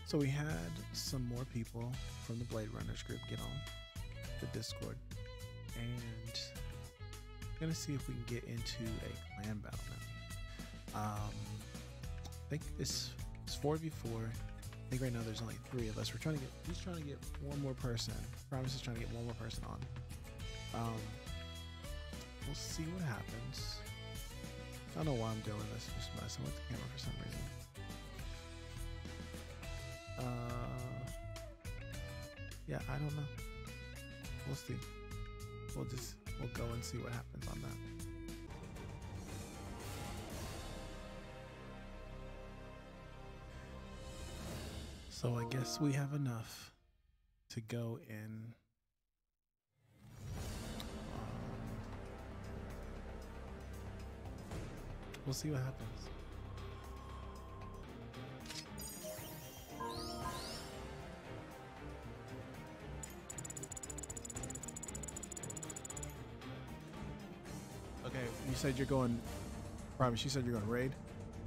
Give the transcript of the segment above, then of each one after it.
So we had some more people from the Blade Runners group get on the Discord, and I'm gonna see if we can get into a clan battle now. I think it's 4v4. I think right now there's only 3 of us. He's trying to get one more person. Promise is trying to get one more person on. We'll see what happens. I don't know why I'm doing this. Just messing with the camera for some reason. Yeah, I don't know. We'll see. We'll go and see what happens on that. So I guess we have enough to go in. We'll see what happens. Okay, you said you're going. Promise, you said you're going to raid.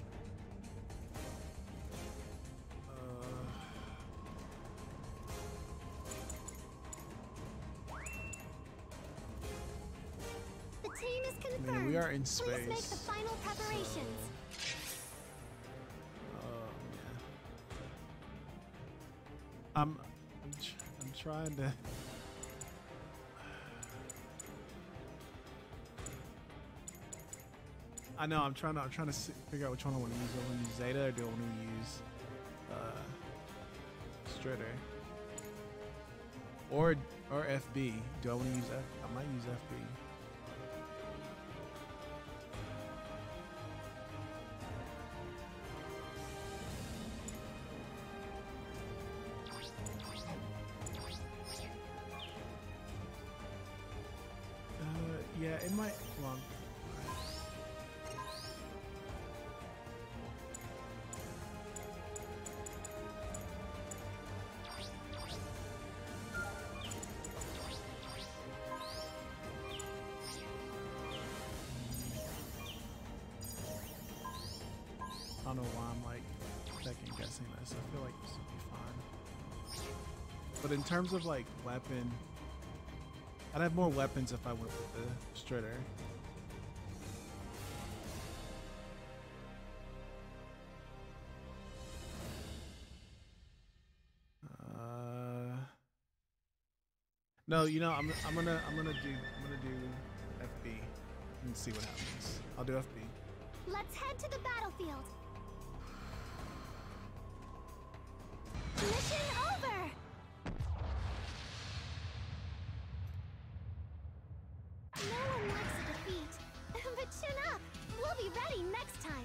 We are in space. Please make the final preparations. I'm trying to. I know. I'm trying to figure out which one I want to use. Do I want to use Zeta or do I want to use Strider or FB? Do I want to use F? I might use FB. Yeah, it might. Well, I don't know why I'm like second guessing this. I feel like this would be fine. But in terms of like weapon, I'd have more weapons if I went with the Strider. No, you know, I'm gonna do FB and see what happens. I'll do FB. Let's head to the battlefield. Mission over. No one likes a defeat, but chin up. We'll be ready next time.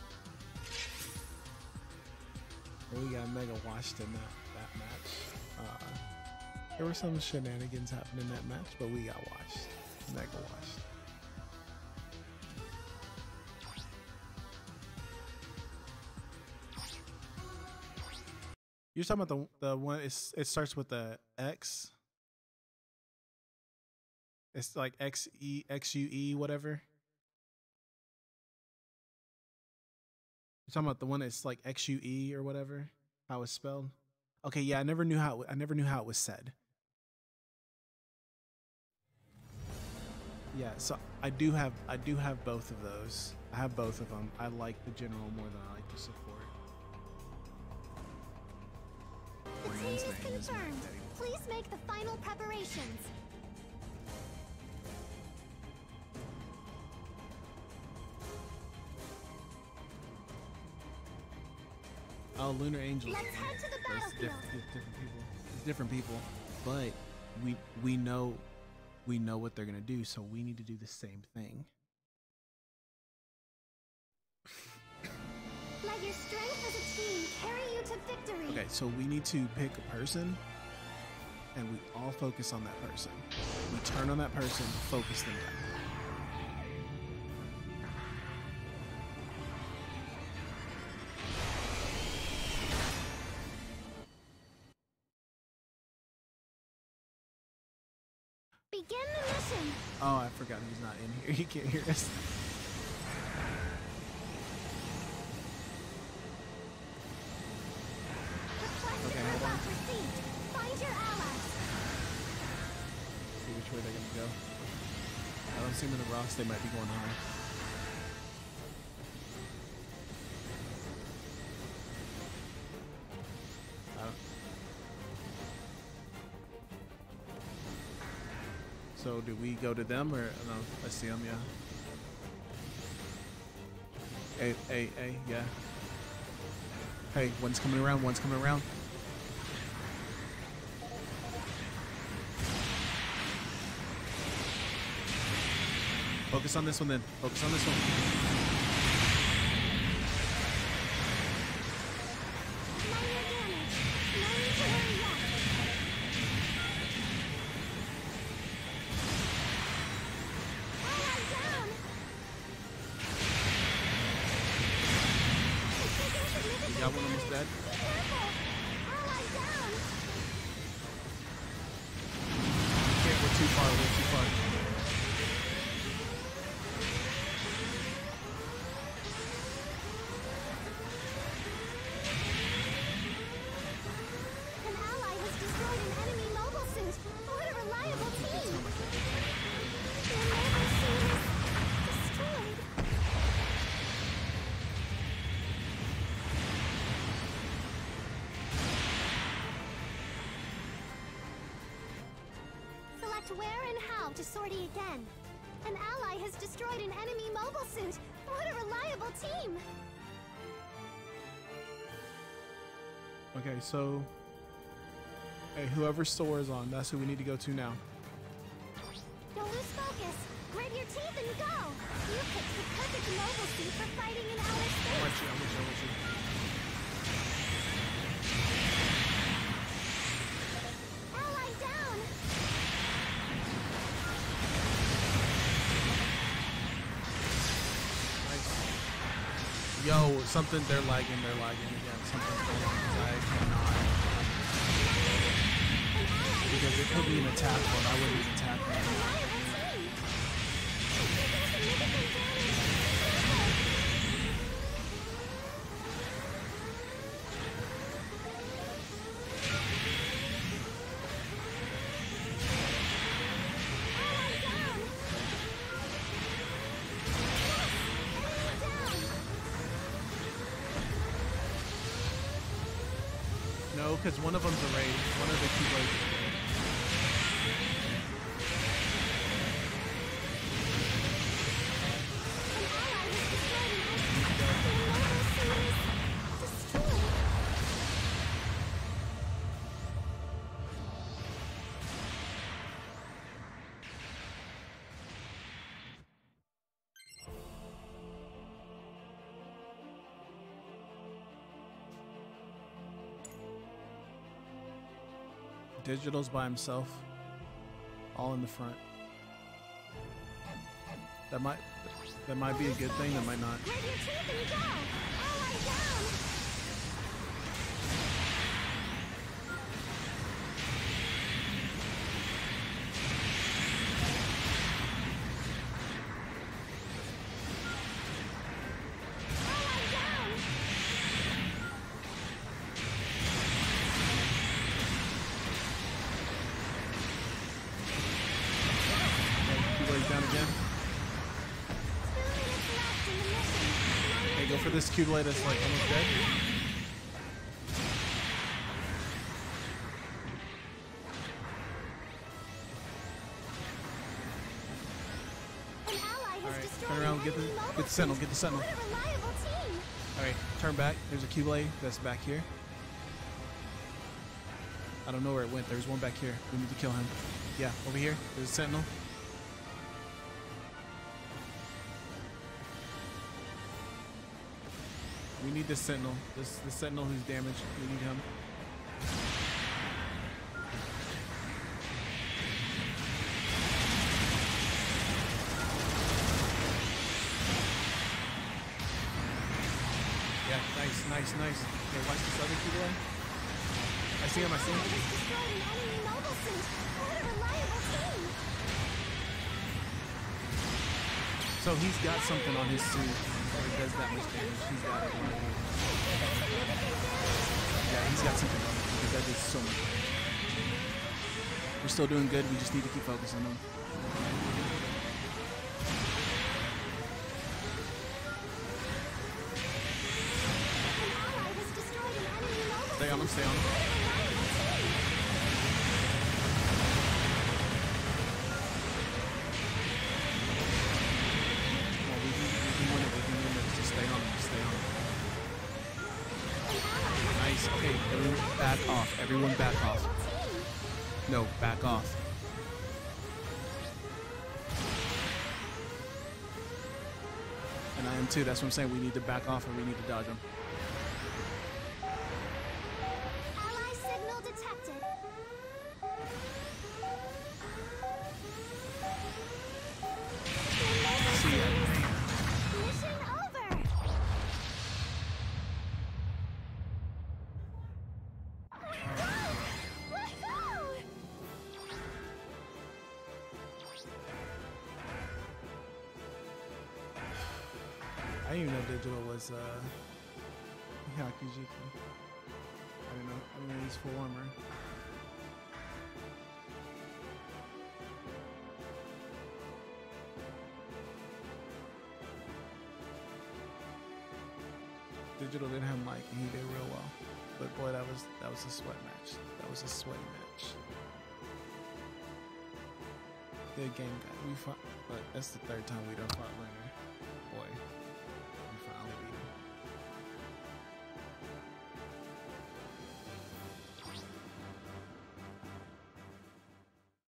We got mega washed in that match. There were some shenanigans happening in that match, but we got washed. Mega washed. You're talking about the one. It starts with the X. It's like XUE whatever. You're talking about the one that's like XUE or whatever. How it's spelled. Okay, yeah, I never knew how it was said. Yeah, so I do have both of those. I have both of them. I like the general more than I like the support. The team is confirmed. Please make the final preparations. Oh, Lunar Angels. Let's head to the battlefield. It's different people, but we know what they're gonna do, so we need to do the same thing. Let your strength as a team carry you to victory. Okay, so we need to pick a person, and we all focus on that person. We turn on that person, focus them down. Begin the mission. Oh, I forgot he's not in here. He can't hear us. Prepare see them in the Ross, they might be going high. So do we go to them or no? I see them, yeah. Hey, yeah. Hey, one's coming around, one's coming around. Focus on this one then. Focus on this one. You got one almost dead. Okay, we're too far, we're too far. Where and how to sortie again. An ally has destroyed an enemy mobile suit. What a reliable team! Okay, so hey, whoever Sora is on, that's who we need to go to now. Don't lose focus. Grit your teeth and go. You picked the perfect mobile suit for fighting in outer space. I'm with you. Ally down. Yo, something, they're lagging again. Something's going on. I cannot. Because it could be an attack mode. I wouldn't even attack that. No, because one of them's a raid. One of the two blades is a raid. Digital's by himself, all in the front. That might be a good thing. That might not. Grab your teeth and go. Ally down. Go for this Q-Blade that's like almost dead. Alright, turn around, get the sentinel, get the sentinel. Alright, turn back. There's a Q-Blade that's back here. I don't know where it went. There's one back here. We need to kill him. Yeah, over here. There's a sentinel. We need this sentinel. The sentinel who's damaged. We need him. Yeah, nice. Okay, watch this other Q-Blade. I see him. So he's got something on his suit. It does that much damage. He's got it. Yeah, he's got something on it because that does so much damage. We're still doing good. We just need to keep focusing on him. Stay on him, stay on him. Come on, we can win it, we can win it. Just stay on him, just stay on him. Nice, okay, everyone back off. Everyone back off. No, back off. And I am too, that's what I'm saying. We need to back off and we need to dodge him. Ally signal detected. See ya. Mission over. Let's go! I didn't even know Digital was Hyakujiki. I didn't know he's full armor. Digital didn't have Mike and he did real well. But boy, that was a sweat match. That was a sweaty match. Good game, guy. We fought, but that's the third time we done fought Leonard. Boy.